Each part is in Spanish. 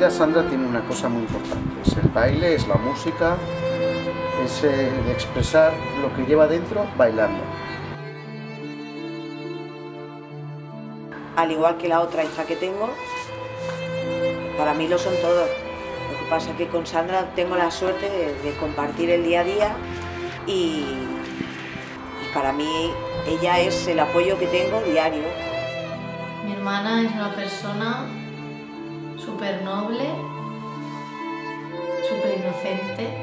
vida Sandra tiene una cosa muy importante, es el baile, es la música, es el expresar lo que lleva dentro bailando. Al igual que la otra hija que tengo, para mí lo son todo. Lo que pasa es que con Sandra tengo la suerte de compartir el día a día y para mí ella es el apoyo que tengo diario. Mi hermana es una persona súper noble, súper inocente.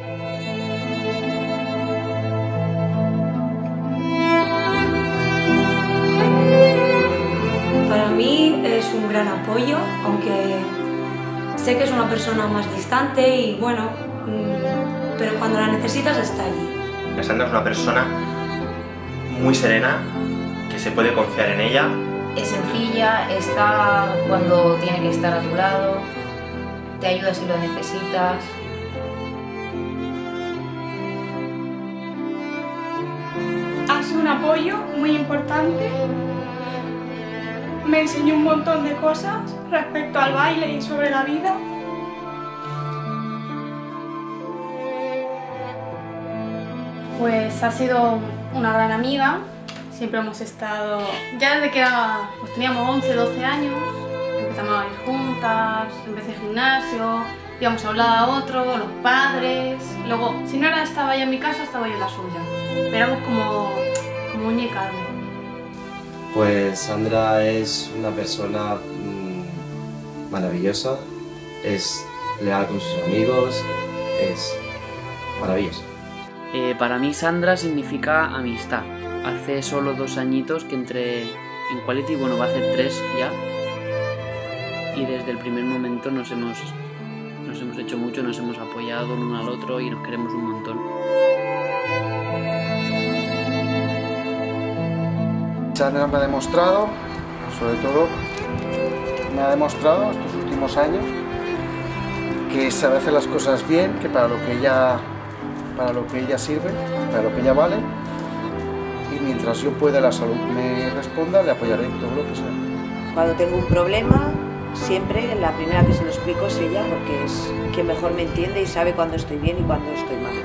Para mí es un gran apoyo, aunque sé que es una persona más distante y bueno, pero cuando la necesitas está allí. Sandra es una persona muy serena, que se puede confiar en ella. Es sencilla, está cuando tiene que estar a tu lado, te ayuda si lo necesitas. Ha sido un apoyo muy importante. Me enseñó un montón de cosas respecto al baile y sobre la vida. Pues ha sido una gran amiga. Siempre hemos estado, ya desde que pues teníamos 11, 12 años, empezamos a ir juntas, empecé el gimnasio, íbamos a un lado a otro, los padres. Luego, si no estaba ella en mi casa, estaba yo en la suya. Éramos como uña y carne. Pues Sandra es una persona maravillosa, es leal con sus amigos, es maravillosa. Para mí Sandra significa amistad. Hace solo 2 añitos que entré en Quality, bueno, va a hacer 3 ya. Y desde el primer momento nos hemos hecho mucho, nos hemos apoyado el uno al otro y nos queremos un montón. Sandra me ha demostrado, sobre todo, me ha demostrado estos últimos años que sabe hacer las cosas bien, que para lo que ella sirve, para lo que ella vale, y mientras yo pueda, la salud me responda, le apoyaré en todo lo que sea. Cuando tengo un problema, siempre la primera que se lo explico es ella, porque es quien mejor me entiende y sabe cuándo estoy bien y cuándo estoy mal.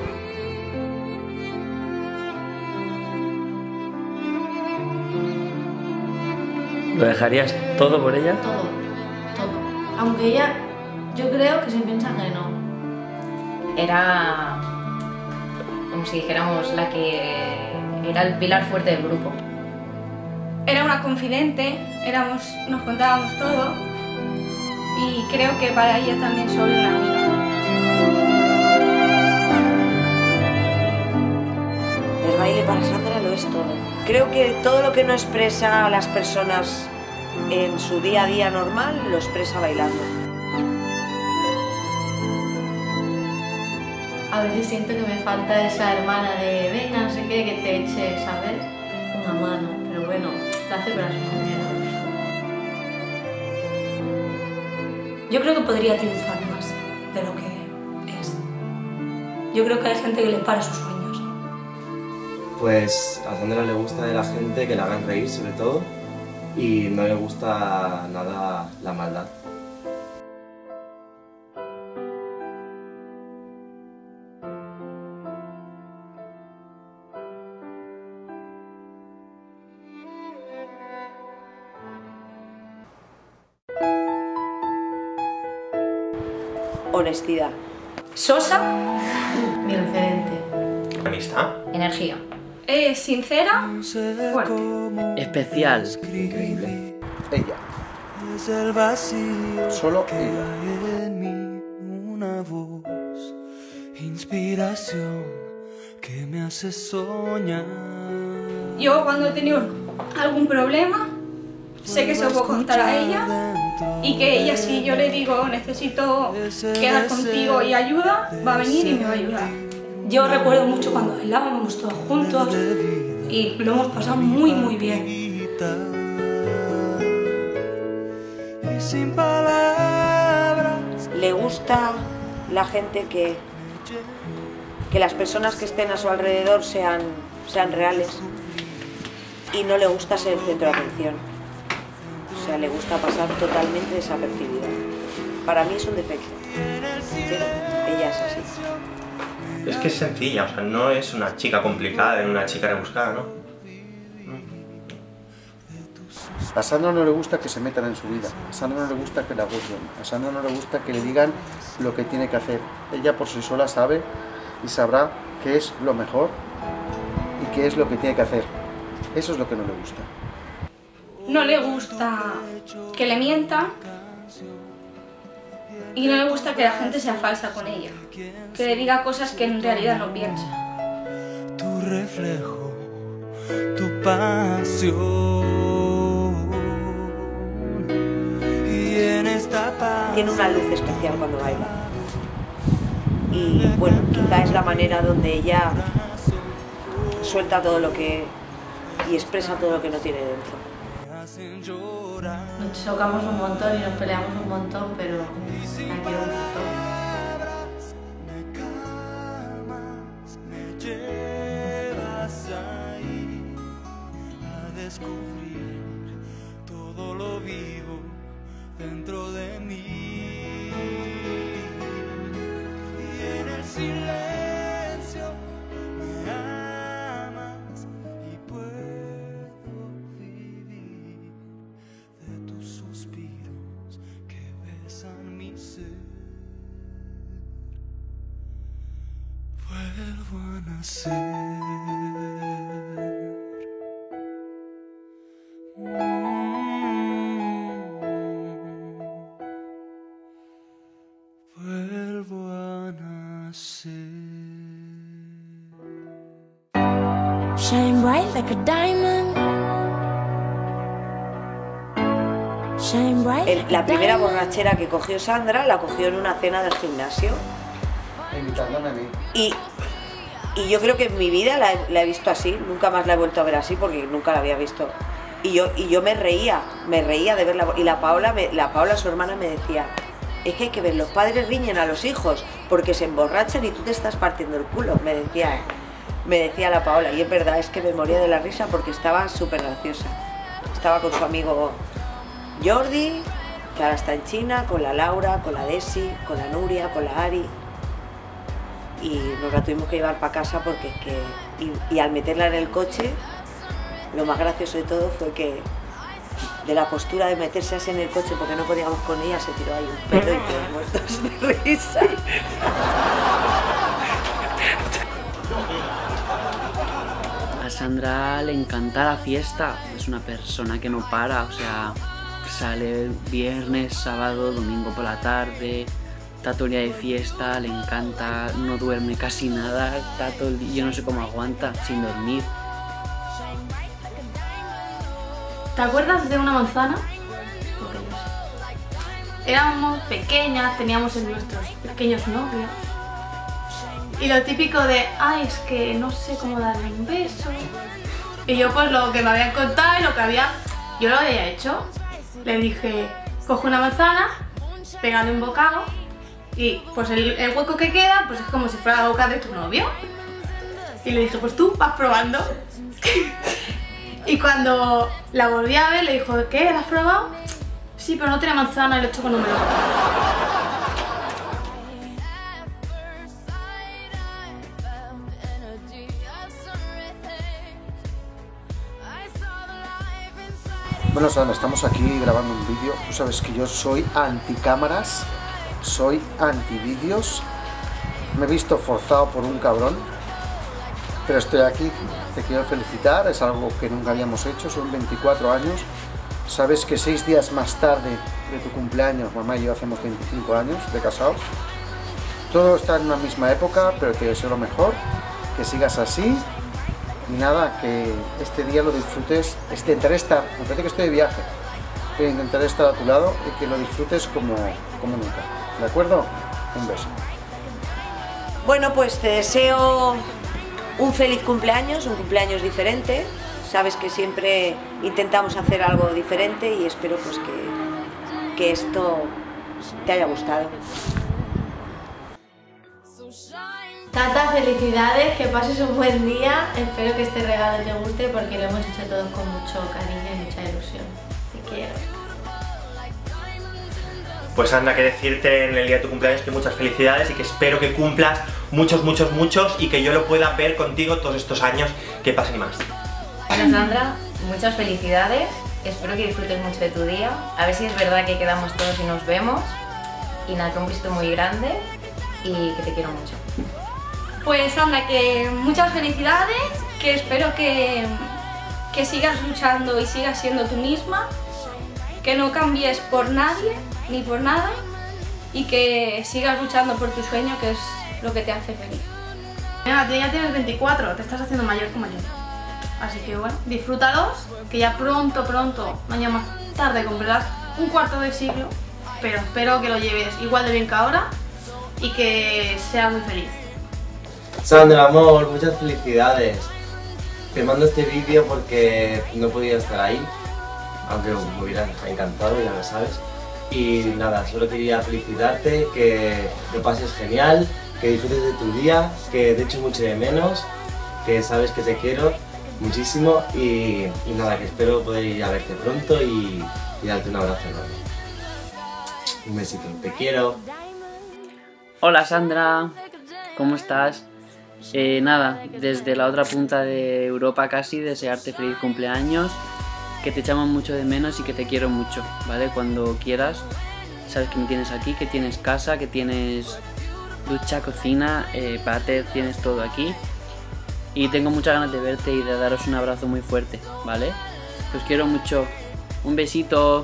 ¿Lo dejarías todo por ella? Todo, todo. Aunque ella, yo creo que se piensa que no. Era, como si dijéramos, la que era el pilar fuerte del grupo. Era una confidente, nos contábamos todo y creo que para ella también soy una amiga. El baile para Sandra lo es todo. Creo que todo lo que no expresa a las personas en su día a día normal, lo expresa bailando. A veces siento que me falta esa hermana de venga, no sé qué, que te eche, ¿sabes? Una mano, pero bueno, la hace para su manera. Yo creo que podría triunfar más de lo que es. Yo creo que hay gente que le para sus sueños. Pues a Sandra le gusta de la gente que la hagan reír sobre todo y no le gusta nada la maldad. Honestidad. Sosa. Mi referente. Amistad. Energía. Sincera, fuerte. Especial. Increíble. Ella. Solo ella. Una voz, inspiración que me hace soñar. Yo cuando he tenido algún problema, sé que se lo puedo contar a ella y que ella, si yo le digo necesito quedar contigo y ayuda, va a venir y me va a ayudar. Yo recuerdo mucho cuando bailábamos todos juntos y lo hemos pasado muy muy bien. Sin palabras. Le gusta la gente que las personas que estén a su alrededor sean reales y no le gusta ser el centro de atención. O sea, le gusta pasar totalmente desapercibida. Para mí es un defecto, pero ella es así. Es que es sencilla, o sea, no es una chica complicada, ni una chica rebuscada, ¿no? A Sandra no le gusta que se metan en su vida, a Sandra no le gusta que la juzguen, a Sandra no le gusta que le digan lo que tiene que hacer. Ella por sí sola sabe y sabrá qué es lo mejor y qué es lo que tiene que hacer. Eso es lo que no le gusta. No le gusta que le mienta y no le gusta que la gente sea falsa con ella, que le diga cosas que en realidad no piensa. Tu reflejo, tu pasión. Tiene una luz especial cuando baila. Y bueno, quizá es la manera donde ella suelta todo lo que... y expresa todo lo que no tiene dentro. Nos chocamos un montón y nos peleamos un montón, pero la quiero un montón. Todo lo vivo dentro de mí y en el silencio me amas y puedo vivir de tus suspiros que besan mi ser. Vuelvo a nacer. Vuelvo a nacer. Shine bright like a diamond. Shine bright like La primera borrachera que cogió Sandra la cogió en una cena del gimnasio. Invitándome a mí. Y yo creo que en mi vida la he visto así, nunca más la he vuelto a ver así porque nunca la había visto. Y yo me reía de verla. Y la Paola, su hermana, me decía, es que hay que ver, los padres riñen a los hijos porque se emborrachan y tú te estás partiendo el culo, me decía la Paola. Y es verdad, es que me moría de la risa porque estaba súper graciosa. Estaba con su amigo Jordi, que ahora está en China, con la Laura, con la Desi, con la Nuria, con la Ari. Y nos la tuvimos que llevar para casa porque es que... Y al meterla en el coche, lo más gracioso de todo fue que de la postura de meterse así en el coche porque no podíamos con ella, se tiró ahí un pelo y todos muertos de risa. A Sandra le encanta la fiesta, es una persona que no para, o sea, sale viernes, sábado, domingo por la tarde, está todo el día de fiesta, le encanta, no duerme casi nada, está todo el día, yo no sé cómo aguanta sin dormir. ¿Te acuerdas de una manzana? Porque yo sé. Éramos pequeñas, teníamos nuestros pequeños novios. Y lo típico de, ay, es que no sé cómo darle un beso. Y yo pues lo que me habían contado y lo que yo lo había hecho. Le dije, coge una manzana, pégale un bocado y pues el hueco que queda pues es como si fuera la boca de tu novio. Y le dije, pues tú vas probando. Y cuando la volví a ver, le dijo, ¿qué? ¿La has probado? Sí, pero no tiene manzana y lo he hecho con un melón. Bueno, Sandra, estamos aquí grabando un vídeo. Tú sabes que yo soy anti-cámaras, soy anti-vídeos. Me he visto forzado por un cabrón, pero estoy aquí. Te quiero felicitar, es algo que nunca habíamos hecho, son 24 años. Sabes que 6 días más tarde de tu cumpleaños, mamá y yo hacemos 25 años de casados. Todo está en una misma época, pero te deseo lo mejor, que sigas así. Y nada, que este día lo disfrutes, intentaré estar, me parece que estoy de viaje, pero intentaré estar a tu lado y que lo disfrutes como nunca. ¿De acuerdo? Un beso. Bueno, pues te deseo un feliz cumpleaños, un cumpleaños diferente. Sabes que siempre intentamos hacer algo diferente y espero pues que esto te haya gustado. Tata, felicidades, que pases un buen día. Espero que este regalo te guste porque lo hemos hecho todos con mucho cariño y mucha ilusión. Te quiero. Pues Sandra, que decirte en el día de tu cumpleaños que muchas felicidades y que espero que cumplas muchos y que yo lo pueda ver contigo todos estos años que pasen y más. Bueno, Sandra, muchas felicidades, espero que disfrutes mucho de tu día, a ver si es verdad que quedamos todos y nos vemos, y nada, que un besito muy grande y que te quiero mucho. Pues Sandra, que muchas felicidades, que espero que sigas luchando y sigas siendo tú misma, que no cambies por nadie ni por nada y que sigas luchando por tu sueño, que es lo que te hace feliz. Mira, tú ya tienes 24, te estás haciendo mayor como yo. Así que bueno, disfrútalos, que ya pronto, un año más tarde cumplirás un cuarto de siglo, pero espero que lo lleves igual de bien que ahora y que seas muy feliz. Sandra, amor, muchas felicidades. Te mando este vídeo porque no podía estar ahí, aunque me hubiera encantado, ya lo sabes. Y nada, solo quería felicitarte, que lo pases genial, que disfrutes de tu día, que te echo mucho de menos, que sabes que te quiero muchísimo y nada, que espero poder ir a verte pronto y darte un abrazo enorme. Un besito, te quiero. Hola Sandra, ¿cómo estás? Nada, desde la otra punta de Europa casi, desearte feliz cumpleaños, que te echamos mucho de menos y que te quiero mucho, ¿vale? Cuando quieras, sabes que me tienes aquí, que tienes casa, que tienes ducha, cocina, váter, tienes todo aquí. Y tengo muchas ganas de verte y de daros un abrazo muy fuerte, ¿vale? Os quiero mucho. Un besito.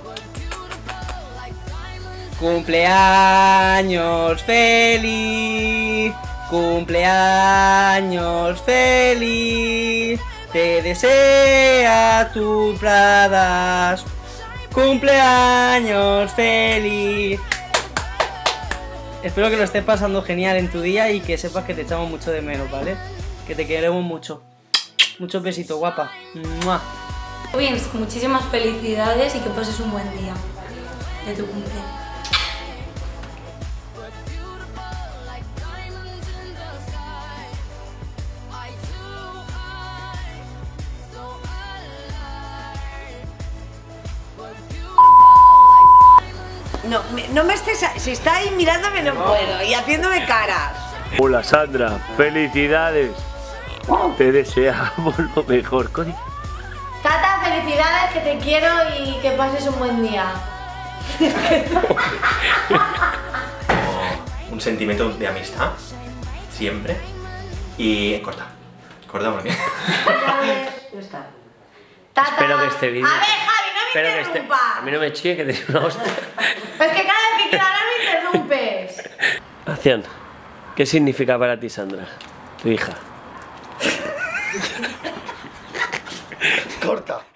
¡Cumpleaños feliz! ¡Cumpleaños feliz! Te desea tu Pradas. ¡Cumpleaños feliz! Espero que lo estés pasando genial en tu día y que sepas que te echamos mucho de menos, ¿vale? Que te queremos mucho. Muchos besitos, guapa. ¡Mua! Bien, muchísimas felicidades y que pases un buen día de tu cumpleaños. No me estés... Si está ahí mirándome no puedo y haciéndome caras. Hola Sandra, felicidades. Te deseamos lo mejor. Tata, felicidades, que te quiero y que pases un buen día. Un sentimiento de amistad, siempre. Y cortamos bien. Tata, Espero que este vídeo... A ver, Javi, no me interrumpa. A mí no me chille, que te una hostia. Es que cada vez que quiero hablar me interrumpes. Acción. ¿Qué significa para ti Sandra, tu hija? Corta.